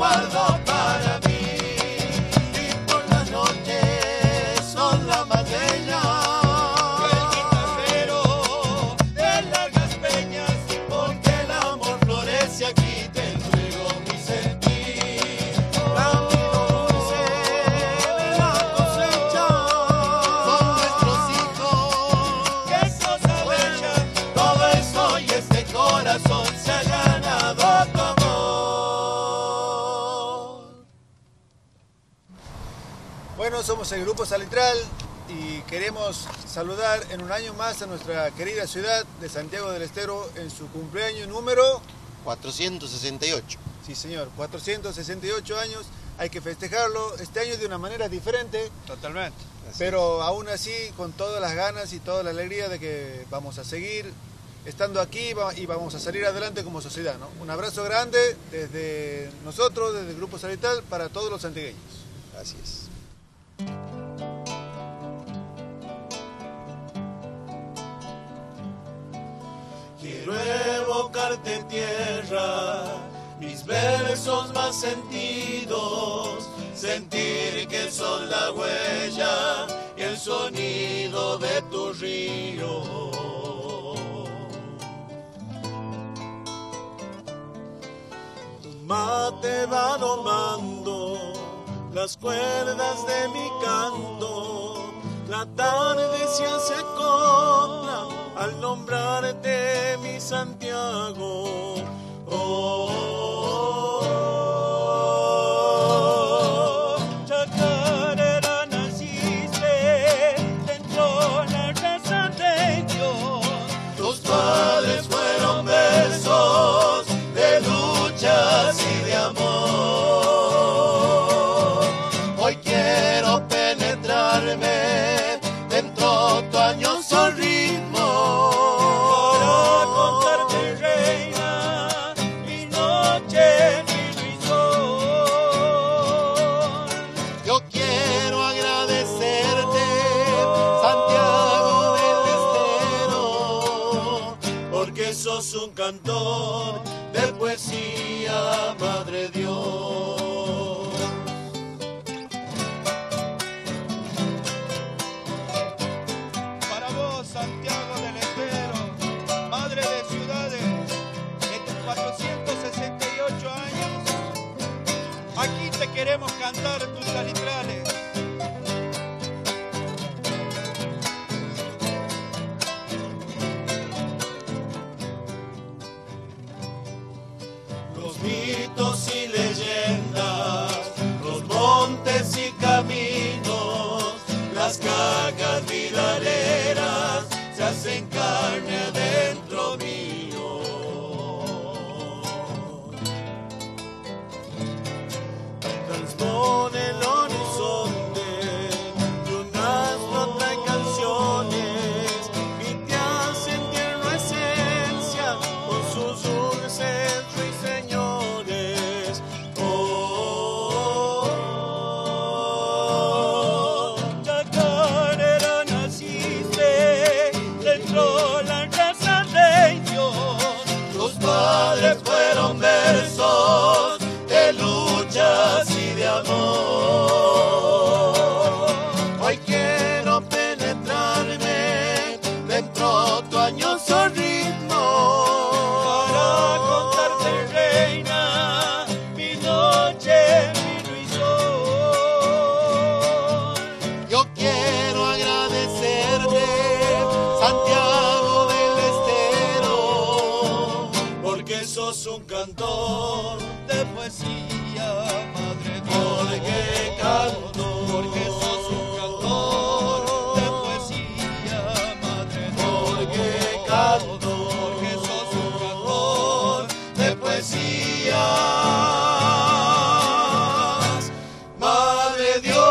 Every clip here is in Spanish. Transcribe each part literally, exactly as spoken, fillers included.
guardo para mí. Y por las noches son la más bella. El guitarrero de largas peñas, porque el amor florece aquí, te entrego mi sentir. Camino dulce de la cosecha, son nuestros hijos, qué cosa bella. Todo eso y este corazón se ha ganado tu amor. Bueno, somos el Grupo Salitral y queremos saludar en un año más a nuestra querida ciudad de Santiago del Estero en su cumpleaños número cuatrocientos sesenta y ocho. Sí, señor, cuatrocientos sesenta y ocho años. Hay que festejarlo este año de una manera diferente. Totalmente. Pero aún así, con todas las ganas y toda la alegría de que vamos a seguir estando aquí y vamos a salir adelante como sociedad, ¿no? Un abrazo grande desde nosotros, desde el Grupo Salitral, para todos los santiagueños. Así es. Quiero evocarte en tierra, mis versos más sentidos, sentir que son la huella y el sonido de tu río. Tu mate va domando las cuerdas de mi canto, la tarde se hace corta al nombrarte mi Santiago. Oh, oh, oh, oh. Chacarera naciste dentro la raza de Dios. Tus padres fueron versos de luchas y de amor. Hoy quiero penetrarme dentro tu añoso ritmo para contarte, reina, mi noche, mi ilusión. Yo quiero agradecerte, Santiago del Estero, porque sos un cantor de poesía, Madre Dios. Santiago del Estero, madre de ciudades, de tus cuatrocientos sesenta y ocho años, aquí te queremos cantar tus salitrales. Los mitos y leyendas, los montes y caminos, las cagas vidaleras se hacen carne adentro mío. Transpone el horizonte y un asno trae canciones y te hace tierno esencia con sus dulces ruiseñores. Oh, oh, oh, oh. Chacarera naciste dentro la raza de Dios. Tus padres fueron versos de luchas y de amor. Hoy quiero penetrarme dentro tu añoso ritmo para contarte, reina, mi noche, mi ilusión. Yo quiero agradecerte, Santiago del Estero, porque sos un cantor de poesía, Madre Dios. Porque canto, porque sos un cantor de poesía, Madre Dios. Porque canto, porque sos un cantor de poesía, Madre Dios.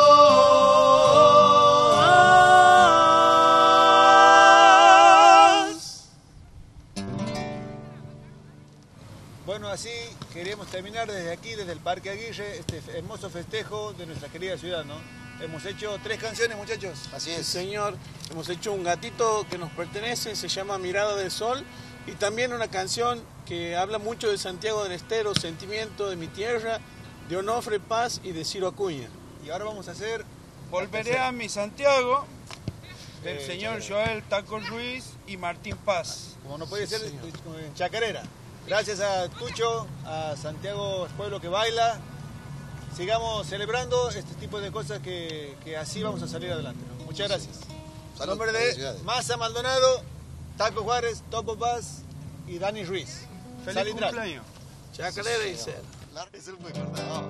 Bueno, así queremos terminar desde aquí, desde el Parque Aguirre, este hermoso festejo de nuestra querida ciudad, ¿no? Hemos hecho tres canciones, muchachos. Así Sí, es. señor. Hemos hecho un gatito que nos pertenece, se llama Mirada del Sol, y también una canción que habla mucho de Santiago del Estero, Sentimiento de mi tierra, de Onofre Paz y de Ciro Acuña. Y ahora vamos a hacer... Volveré a mi Santiago, del Eh, señor Joel Taco Ruiz y Martín Paz. Como no puede ser, en chacarera. Gracias a Tucho, a Santiago Pueblo que baila. Sigamos celebrando este tipo de cosas que, que así vamos a salir adelante, ¿no? Muchas gracias. En Salud, nombre de felicidades. Massa Maldonado, Taco Juárez, Topo Paz y Dani Ruiz. ¡Feliz Salindral. cumpleaños! Chacarera y ser. Es muy corta, vamos.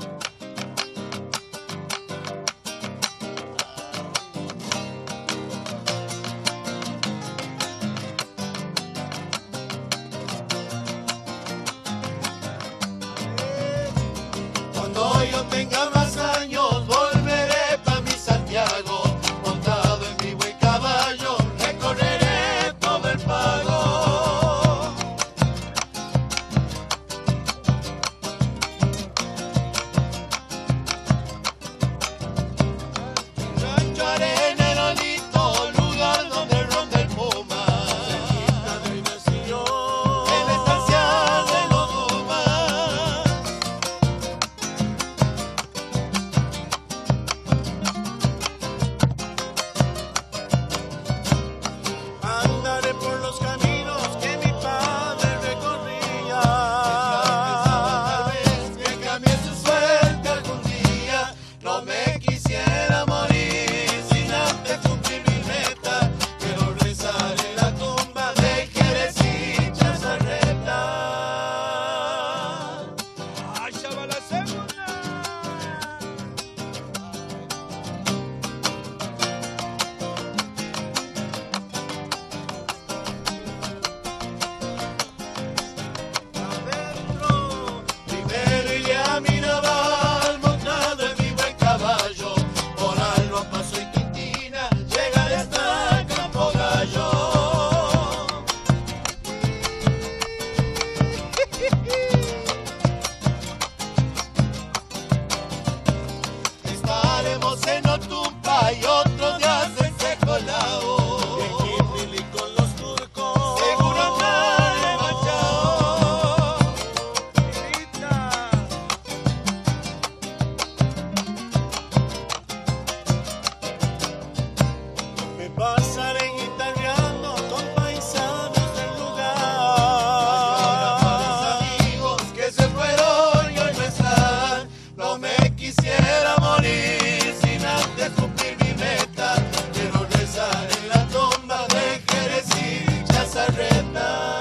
Cuando yo tenga más años volveré pa' mi Santiago, montado en mi buen caballo, recorreré todo el pago. Rancho Arenalito, lugar donde ronda el puma, en la estancia de los Dumas. Andaré por los caminos que mi padre recorría. Tal vez que cambie su suerte algún día. No me quisiera morir sin antes cumplir mi meta. Quiero rezar en la tumba de Jerez y Chazarreta. ¡Allá va la segunda! Adentro, primero iré a mi naval, montado en mi buen caballo. Por Alba, Paso y Quintina, llegaré hasta Campo Gallo. Estaremos en Otumpa y otros días en Secolao. Con los turcos, seguro andaré marchao. Me pasaré guitarreando con paisanos del lugar. Amigos que se fueron y hoy no están. No me quisiera morir sin antes cumplir mi meta. Quiero rezar en la tumba de Jerez y Chazarreta.